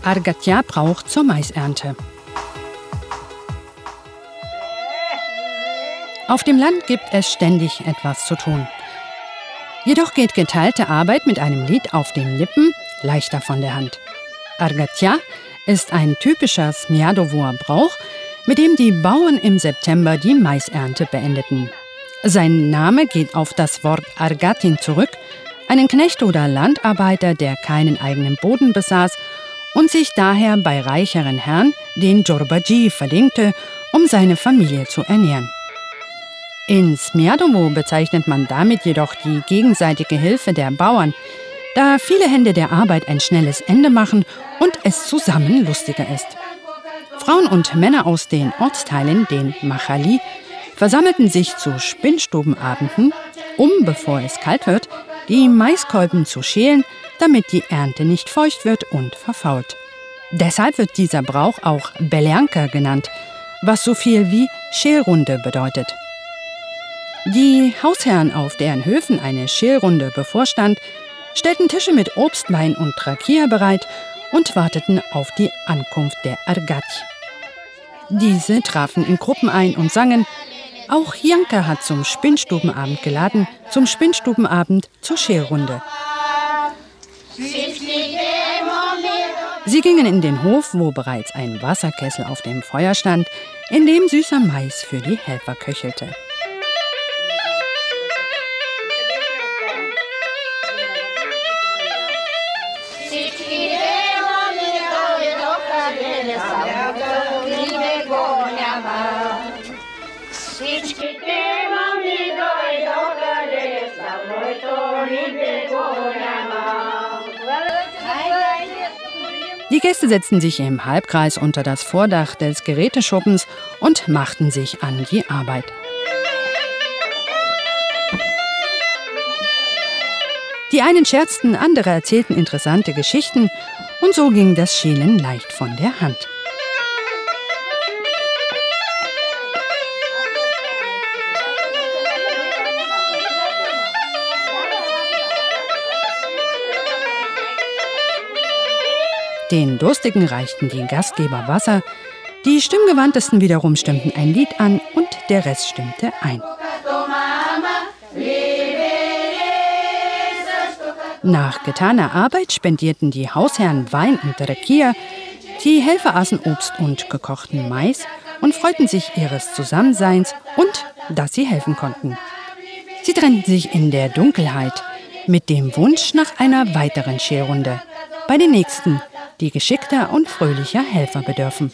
Argatya-Brauch zur Maisernte. Auf dem Land gibt es ständig etwas zu tun. Jedoch geht geteilte Arbeit mit einem Lied auf den Lippen leichter von der Hand. Argatya ist ein typischer Smiadowoer-Brauch, mit dem die Bauern im September die Maisernte beendeten. Sein Name geht auf das Wort Argatin zurück, einen Knecht oder Landarbeiter, der keinen eigenen Boden besaß und sich daher bei reicheren Herren den Jorbaji verdingte, um seine Familie zu ernähren. In Smiadowo bezeichnet man damit jedoch die gegenseitige Hilfe der Bauern, da viele Hände der Arbeit ein schnelles Ende machen und es zusammen lustiger ist. Frauen und Männer aus den Ortsteilen, den Machali, versammelten sich zu Spinnstubenabenden, um, bevor es kalt wird, die Maiskolben zu schälen, damit die Ernte nicht feucht wird und verfault. Deshalb wird dieser Brauch auch Beljanka genannt, was so viel wie Schälrunde bedeutet. Die Hausherren, auf deren Höfen eine Schälrunde bevorstand, stellten Tische mit Obst, Wein und Rakia bereit und warteten auf die Ankunft der Argatj. Diese trafen in Gruppen ein und sangen. Auch Janka hat zum Spinnstubenabend geladen, zum Spinnstubenabend zur Schälrunde. Sie gingen in den Hof, wo bereits ein Wasserkessel auf dem Feuer stand, in dem süßer Mais für die Helfer köchelte. Die Gäste setzten sich im Halbkreis unter das Vordach des Geräteschuppens und machten sich an die Arbeit. Die einen scherzten, andere erzählten interessante Geschichten und so ging das Schälen leicht von der Hand. Den Durstigen reichten die Gastgeber Wasser, die Stimmgewandtesten wiederum stimmten ein Lied an und der Rest stimmte ein. Nach getaner Arbeit spendierten die Hausherren Wein und Rakia, die Helfer aßen Obst und gekochten Mais und freuten sich ihres Zusammenseins und dass sie helfen konnten. Sie trennten sich in der Dunkelheit mit dem Wunsch nach einer weiteren Schälrunde bei den nächsten, die geschickter und fröhlicher Helfer bedürfen.